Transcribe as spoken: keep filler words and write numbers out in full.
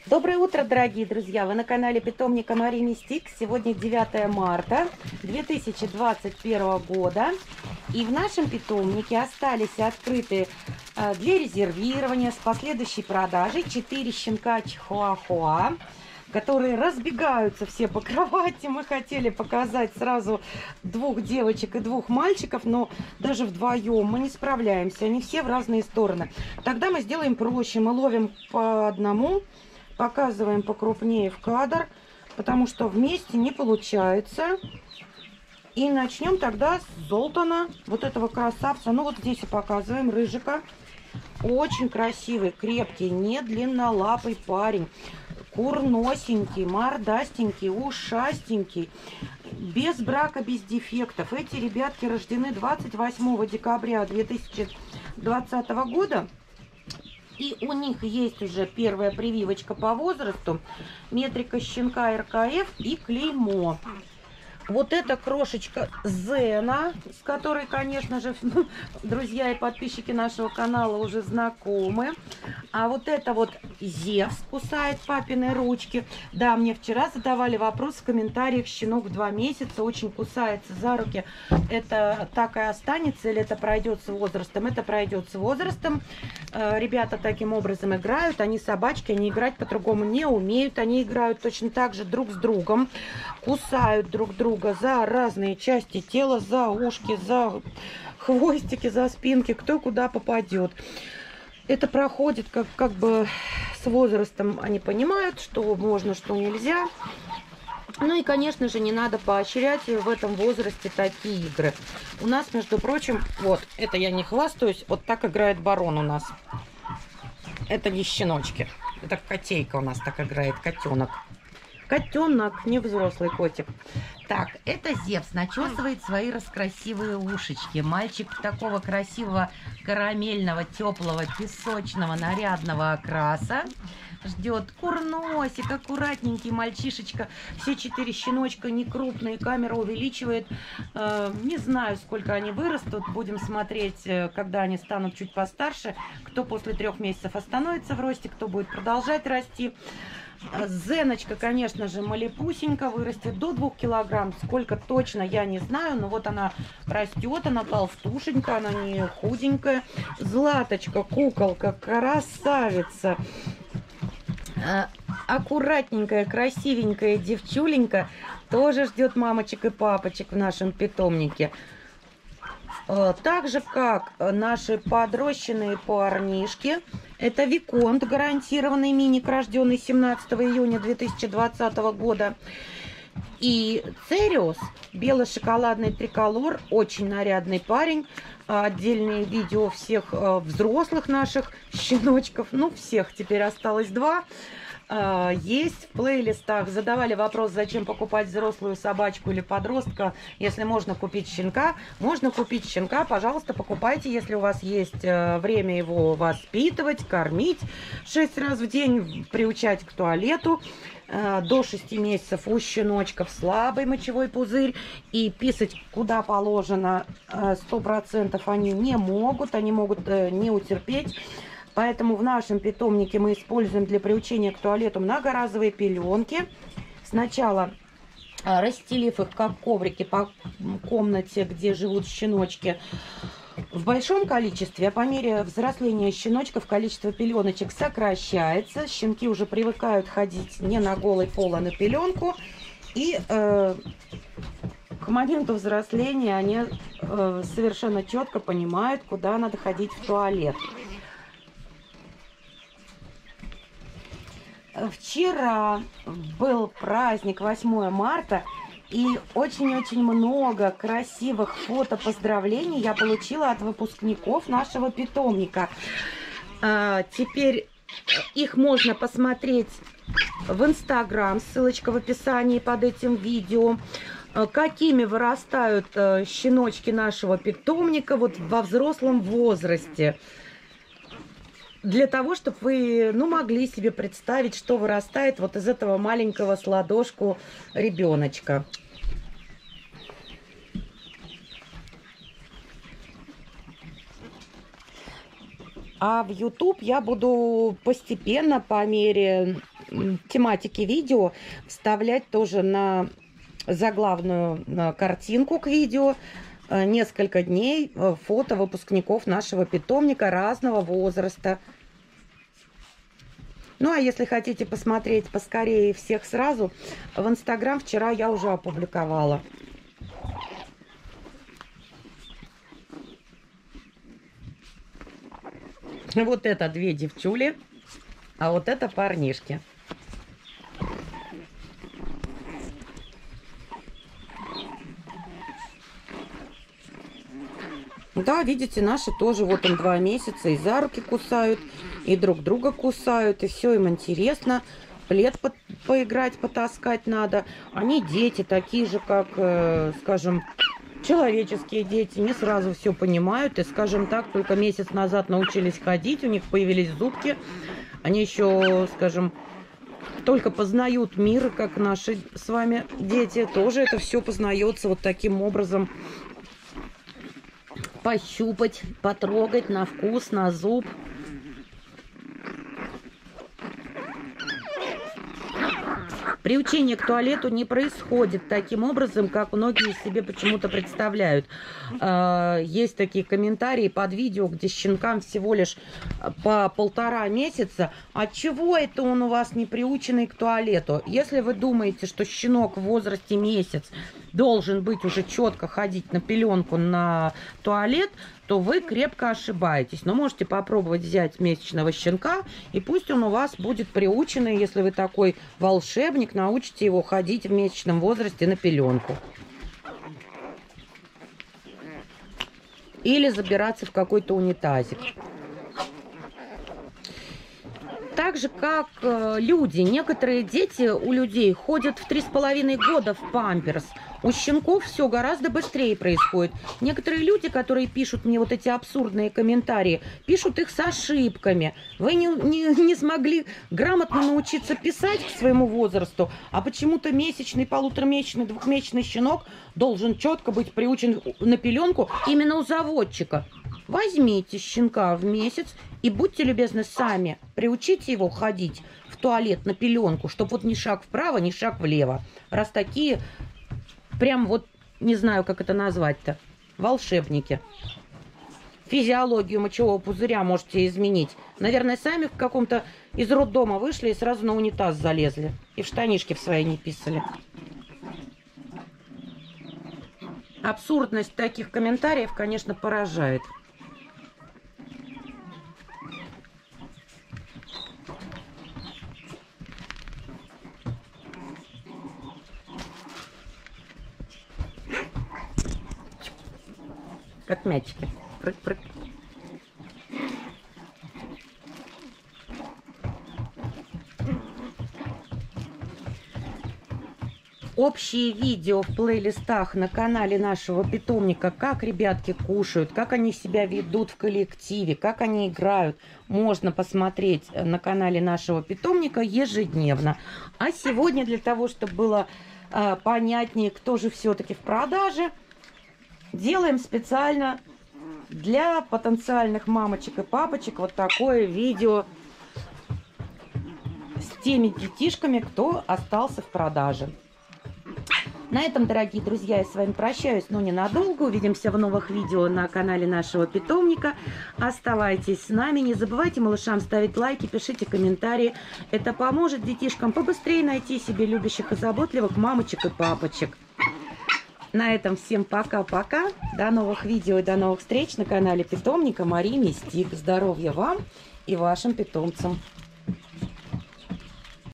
Доброе утро, дорогие друзья! Вы на канале питомника Мари Мистик. Сегодня девятое марта две тысячи двадцать первого года. И в нашем питомнике остались открыты для резервирования с последующей продажей четыре щенка чихуахуа, которые разбегаются все по кровати. Мы хотели показать сразу двух девочек и двух мальчиков, но даже вдвоем мы не справляемся. Они все в разные стороны. Тогда мы сделаем проще. Мы ловим по одному, показываем покрупнее в кадр, потому что вместе не получается. И начнем тогда с Золтана, вот этого красавца. Ну вот здесь и показываем рыжика. Очень красивый, крепкий, не длиннолапый парень. Курносенький, мордастенький, ушастенький, без брака, без дефектов. Эти ребятки рождены двадцать восьмого декабря две тысячи двадцатого года. И у них есть уже первая прививочка по возрасту, метрика щенка эр ка эф и клеймо. Вот эта крошечка Зена, с которой, конечно же, друзья и подписчики нашего канала уже знакомы. А вот это вот Зевс кусает папины ручки. Да, мне вчера задавали вопрос в комментариях: щенок в два месяца очень кусается за руки. Это так и останется или это пройдет с возрастом? Это пройдет с возрастом. Ребята таким образом играют. Они собачки, они играть по-другому не умеют. Они играют точно так же друг с другом. Кусают друг друга за разные части тела, за ушки, за хвостики, за спинки, кто куда попадет. Это проходит как, как бы с возрастом. Они понимают, что можно, что нельзя. Ну и, конечно же, не надо поощрять в этом возрасте такие игры. У нас, между прочим, вот, это я не хвастаюсь, вот так играет барон у нас. Это не щеночки, это котейка у нас так играет, котенок. Котенок, не взрослый котик. Так, это Зевс начесывает свои раскрасивые ушечки. Мальчик такого красивого карамельного, теплого, песочного, нарядного окраса. Ждет курносик, аккуратненький мальчишечка. Все четыре щеночка не крупные, камера увеличивает. Э, не знаю, сколько они вырастут. Будем смотреть, когда они станут чуть постарше. Кто после трех месяцев остановится в росте, кто будет продолжать расти. Зеночка, конечно же, малепусенька, вырастет до двух килограмм. Сколько точно, я не знаю, но вот она растет, она толстушенькая, она не худенькая. Златочка, куколка, красавица. Аккуратненькая, красивенькая девчуленька тоже ждет мамочек и папочек в нашем питомнике. Так же, как наши подрощенные парнишки. Это Виконт, гарантированный миник, рожденный семнадцатого июня две тысячи двадцатого года. И Цериус, бело-шоколадный триколор, очень нарядный парень. Отдельные видео всех взрослых наших щеночков, ну всех, теперь осталось два. Есть в плейлистах. Задавали вопрос, зачем покупать взрослую собачку или подростка, если можно купить щенка. Можно купить щенка, пожалуйста, покупайте, если у вас есть время его воспитывать, кормить шесть раз в день, приучать к туалету. До шести месяцев у щеночков слабый мочевой пузырь, и писать куда положено сто процентов они не могут, они могут не утерпеть. Поэтому в нашем питомнике мы используем для приучения к туалету многоразовые пеленки. Сначала расстелив их как коврики по комнате, где живут щеночки, в большом количестве, а по мере взросления щеночков количество пеленочек сокращается. Щенки уже привыкают ходить не на голый пол, а на пеленку. И э, к моменту взросления они э, совершенно четко понимают, куда надо ходить в туалет. Вчера был праздник восьмое марта, и очень-очень много красивых фото поздравлений я получила от выпускников нашего питомника. А, теперь их можно посмотреть в Инстаграм, ссылочка в описании под этим видео. Какими вырастают щеночки нашего питомника вот во взрослом возрасте. Для того, чтобы вы, ну, могли себе представить, что вырастает вот из этого маленького с ладошку ребеночка. А в YouTube я буду постепенно, по мере тематики видео вставлять тоже на заглавную на картинку к видео несколько дней фото выпускников нашего питомника разного возраста. Ну, а если хотите посмотреть поскорее всех сразу, в Инстаграм вчера я уже опубликовала. Вот это две девчули, а вот это парнишки. Да, видите, наши тоже вот им два месяца и за руки кусают, и друг друга кусают, и все им интересно. Плед по поиграть, потаскать надо. Они дети, такие же, как, э, скажем, человеческие дети, не сразу все понимают. И, скажем так, только месяц назад научились ходить, у них появились зубки. Они еще, скажем, только познают мир, как наши с вами дети. Тоже это все познается вот таким образом. Пощупать, потрогать на вкус, на зуб. Приучение к туалету не происходит таким образом, как многие себе почему-то представляют. Есть такие комментарии под видео, где щенкам всего лишь по полтора месяца. От чего это он у вас не приученный к туалету? Если вы думаете, что щенок в возрасте месяц должен быть уже четко ходить на пеленку на туалет, то вы крепко ошибаетесь. Но можете попробовать взять месячного щенка, и пусть он у вас будет приученный, если вы такой волшебник, научите его ходить в месячном возрасте на пеленку. Или забираться в какой-то унитазик. Так же, как э, люди, некоторые дети у людей ходят в три с половиной года в памперс. У щенков все гораздо быстрее происходит. Некоторые люди, которые пишут мне вот эти абсурдные комментарии, пишут их с ошибками. Вы не, не, не смогли грамотно научиться писать к своему возрасту, а почему-то месячный, полуторамесячный, двухмесячный щенок должен четко быть приучен на пеленку именно у заводчика. Возьмите щенка в месяц и будьте любезны сами, приучите его ходить в туалет на пеленку, чтобы вот ни шаг вправо, ни шаг влево. Раз такие, прям вот, не знаю, как это назвать-то, волшебники. Физиологию мочевого пузыря можете изменить. Наверное, сами в каком-то из роддома вышли и сразу на унитаз залезли. И в штанишки в свои не писали. Абсурдность таких комментариев, конечно, поражает. Как мячики. Прыг-прыг. Общие видео в плейлистах на канале нашего питомника, как ребятки кушают, как они себя ведут в коллективе, как они играют, можно посмотреть на канале нашего питомника ежедневно. А сегодня, для того, чтобы было э, понятнее, кто же все-таки в продаже, делаем специально для потенциальных мамочек и папочек вот такое видео с теми детишками, кто остался в продаже. На этом, дорогие друзья, я с вами прощаюсь, но ненадолго. Увидимся в новых видео на канале нашего питомника. Оставайтесь с нами. Не забывайте малышам ставить лайки, пишите комментарии. Это поможет детишкам побыстрее найти себе любящих и заботливых мамочек и папочек. На этом всем пока-пока. До новых видео и до новых встреч на канале питомника Мария Мистик. Здоровья вам и вашим питомцам.